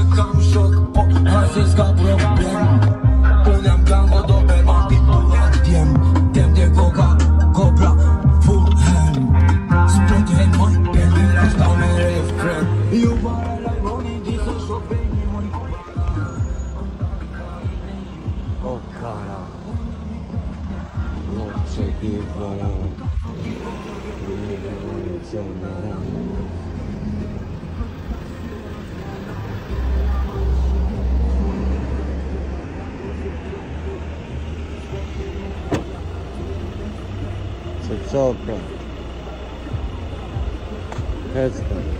cam șoc, azi ca problem. Puneam gango pe matitul ATM. Tem de coca, cobra, full hand. Split hand, mai pe mine stau mereu crem. Iubarea la money, disă și-o pe nimeni. O cara, non c'è chi vuole. Se sopra. Questa